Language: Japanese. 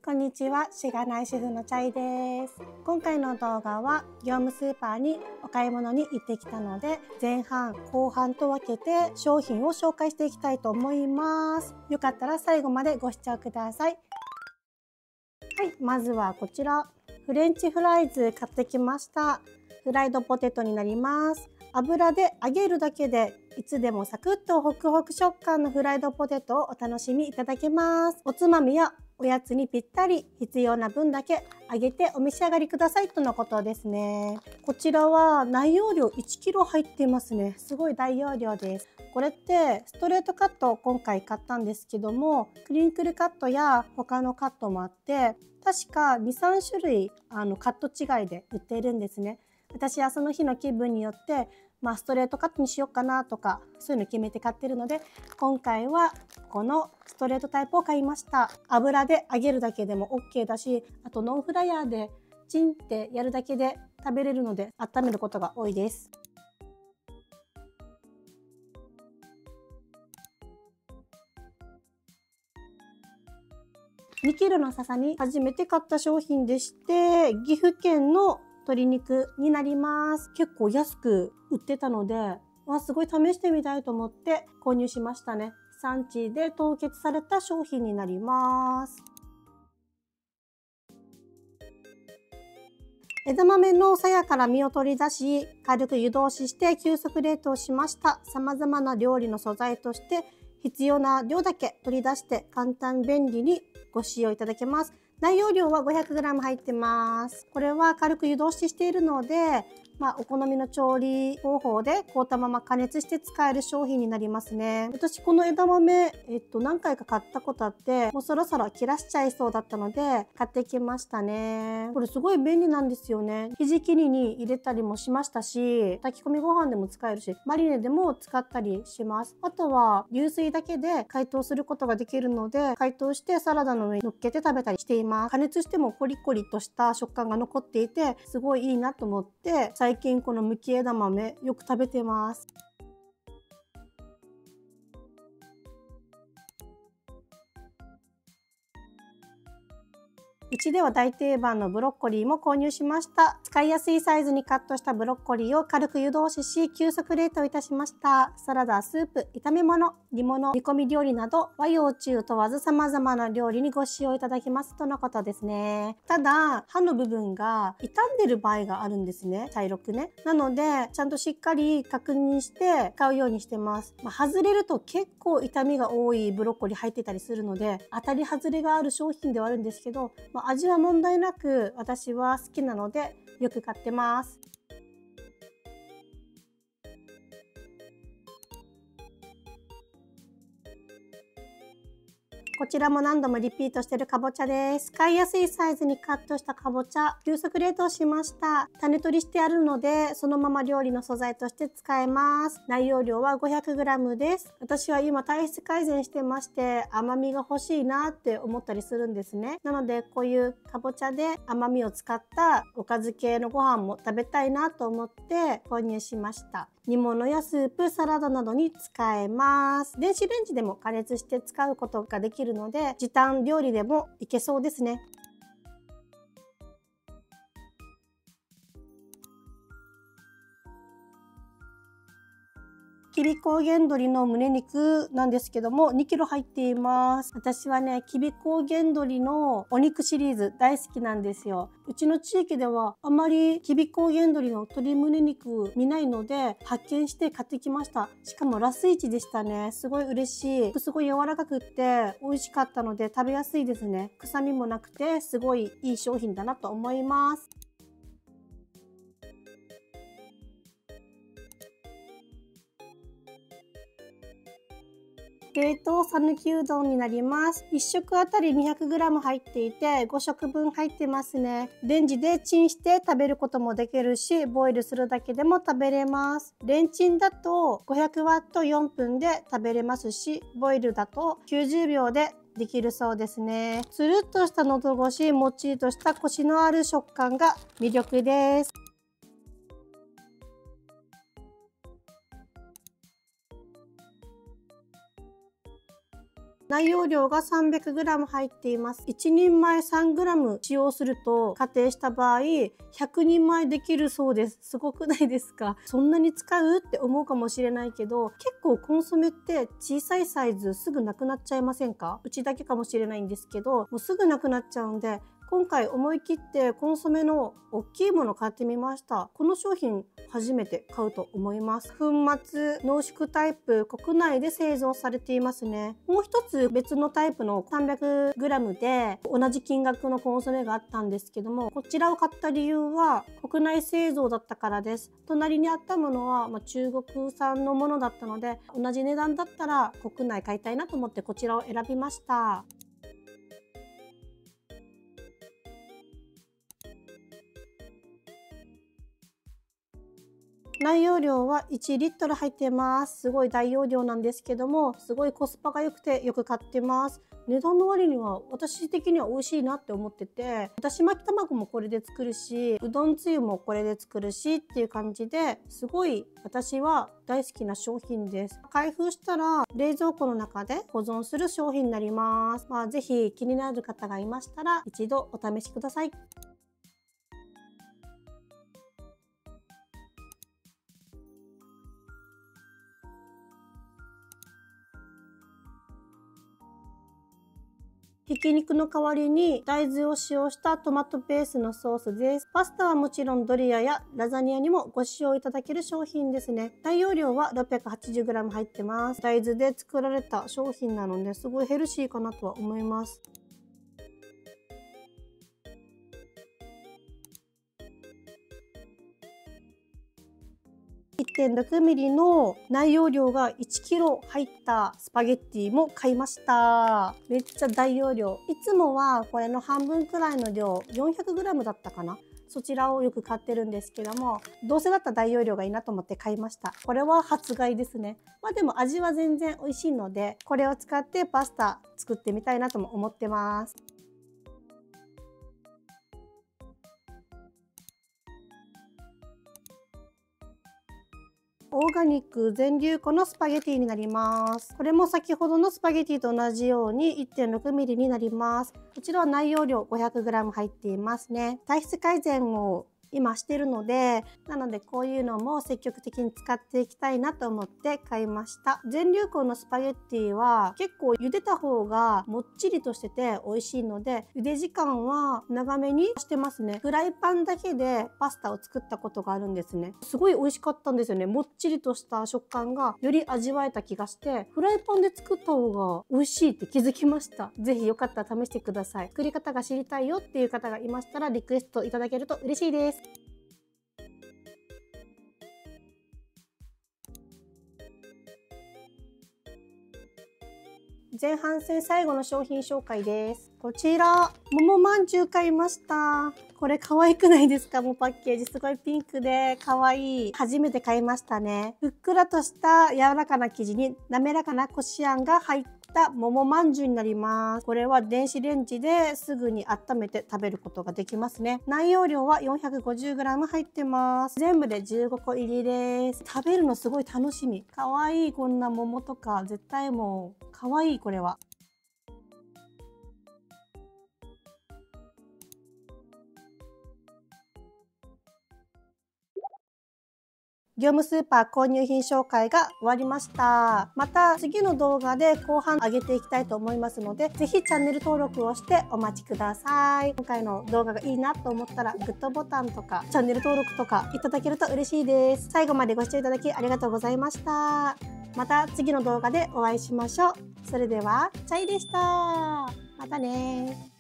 こんにちは、しがない主婦のチャイです。今回の動画は業務スーパーにお買い物に行ってきたので、前半後半と分けて商品を紹介していきたいと思います。よかったら最後までご視聴ください。はい、まずはこちらフレンチフライズ買ってきました。フライドポテトになります。油で揚げるだけでいつでもサクッとホクホク食感のフライドポテトをお楽しみいただけます。おつまみやおやつにぴったり、必要な分だけ揚げてお召し上がりくださいとのことですね。こちらは内容量 1kg 入っていますね。すごい大容量です。これってストレートカットを今回買ったんですけども、クリンクルカットや他のカットもあって、確か 2,3 種類カット違いで売っているんですね。私はその日の気分によって、ストレートカットにしようかなとかそういうの決めて買ってるので、今回はこのストレートタイプを買いました。油で揚げるだけでも OK だし、あとノンフライヤーでチンってやるだけで食べれるので温めることが多いです。2kgのささみ初めて買った商品でして、岐阜県の鶏肉になります。結構安く売ってたので、すごい試してみたいと思って購入しましたね。産地で凍結された商品になります。枝豆の鞘から実を取り出し、軽く湯通しして急速冷凍しました。様々な料理の素材として必要な量だけ取り出して簡単便利にご使用いただけます。内容量は 500g 入ってます。これは軽く湯通ししているので、お好みの調理方法で凍ったまま加熱して使える商品になりますね。私この枝豆、何回か買ったことあって、もうそろそろ切らしちゃいそうだったので買ってきましたね。これすごい便利なんですよね。ひじき煮に入れたりもしましたし、炊き込みご飯でも使えるし、マリネでも使ったりします。あとは流水だけで解凍することができるので、解凍してサラダの上に乗っけて食べたりしています。加熱してもコリコリとした食感が残っていて、すごいいいなと思って、最近このむき枝豆よく食べてます。うちでは大定番のブロッコリーも購入しました。使いやすいサイズにカットしたブロッコリーを軽く湯通しし、急速冷凍いたしました。サラダ、スープ、炒め物、煮物、煮込み料理など和洋中問わず様々な料理にご使用いただけますとのことですね。ただ、刃の部分が傷んでる場合があるんですね。茶色くね。なので、ちゃんとしっかり確認して買うようにしてます。外れると結構傷みが多いブロッコリー入ってたりするので、当たり外れがある商品ではあるんですけど、味は問題なく私は好きなのでよく買ってます。こちらも何度もリピートしているかぼちゃです。使いやすいサイズにカットしたかぼちゃ、急速冷凍しました。種取りしてあるので、そのまま料理の素材として使えます。内容量は 500g です。私は今体質改善してまして、甘みが欲しいなって思ったりするんですね。なので、こういうかぼちゃで甘みを使ったおかず系のご飯も食べたいなと思って購入しました。煮物やスープ、サラダなどに使えます。電子レンジでも加熱して使うことができるので、時短料理でもいけそうですね。きび高原鶏の胸肉なんですけども 2kg 入っています。私はね、きび高原鶏のお肉シリーズ大好きなんですよ。うちの地域ではあまりきび高原鶏の鶏胸肉見ないので発見して買ってきました。しかもラス1でしたね。すごい嬉しい。すごい柔らかくって美味しかったので食べやすいですね。臭みもなくてすごいいい商品だなと思います。冷凍さぬきうどんになります。1食あたり 200g 入っていて5食分入ってますね。レンジでチンして食べることもできるし、ボイルするだけでも食べれます。レンチンだと 500W4 分で食べれますし、ボイルだと90秒でできるそうですね。つるっとした喉越し、もっちりとしたコシのある食感が魅力です。 内容量が 300g 入っています。1人前 3g 使用すると仮定した場合、100人前できるそうです。すごくないですか？そんなに使うって思うかもしれないけど、結構コンソメって小さいサイズすぐなくなっちゃいませんか？うちだけかもしれないんですけど、もうすぐなくなっちゃうんで、今回思い切ってコンソメの大きいもの買ってみました。この商品初めて買うと思います。粉末濃縮タイプ、国内で製造されていますね。もう一つ別のタイプの 300g で同じ金額のコンソメがあったんですけども、こちらを買った理由は国内製造だったからです。隣にあったものは中国産のものだったので、同じ値段だったら国内買いたいなと思ってこちらを選びました。内容量は1リットル入ってます。すごい大容量なんですけども、すごいコスパが良くてよく買ってます。値段の割には私的には美味しいなって思ってて、だし巻き卵もこれで作るし、うどんつゆもこれで作るしっていう感じで、すごい私は大好きな商品です。開封したら冷蔵庫の中で保存する商品になります。ぜひ気になる方がいましたら一度お試しください。ひき肉の代わりに大豆を使用したトマトベースのソースです。パスタはもちろんドリアやラザニアにもご使用いただける商品ですね。内容量は 680g 入ってます。大豆で作られた商品なのですごいヘルシーかなとは思います。1.6mm の内容量が 1kg 入ったスパゲッティも買いました。めっちゃ大容量。いつもはこれの半分くらいの量 400g だったかな。そちらをよく買ってるんですけども、どうせだったら大容量がいいなと思って買いました。これは初買いですね。でも味は全然美味しいので、これを使ってパスタ作ってみたいなとも思ってます。オーガニック全粒粉のスパゲティになります。これも先ほどのスパゲティと同じように 1.6mm になります。こちらは内容量 500g 入っていますね。体質改善を今してるので、なのでこういうのも積極的に使っていきたいなと思って買いました。全粒粉のスパゲッティは結構茹でた方がもっちりとしてて美味しいので、茹で時間は長めにしてますね。フライパンだけでパスタを作ったことがあるんですね。すごい美味しかったんですよね。もっちりとした食感がより味わえた気がして、フライパンで作った方が美味しいって気づきました。ぜひよかったら試してください。作り方が知りたいよっていう方がいましたらリクエストいただけると嬉しいです。前半戦最後の商品紹介です。こちら、桃まんじゅう買いました。これ可愛くないですか？もうパッケージすごいピンクで可愛い。初めて買いましたね。ふっくらとした柔らかな生地に滑らかなこしあんが入った桃まんじゅうになります。これは電子レンジですぐに温めて食べることができますね。内容量は 450g 入ってます。全部で15個入りです。食べるのすごい楽しみ。可愛いこんな桃とか絶対もう可愛いこれは。業務スーパー購入品紹介が終わりました。また次の動画で後半上げていきたいと思いますので、ぜひチャンネル登録をしてお待ちください。今回の動画がいいなと思ったらグッドボタンとかチャンネル登録とかいただけると嬉しいです。最後までご視聴いただきありがとうございました。また次の動画でお会いしましょう。それではチャイでした。またね。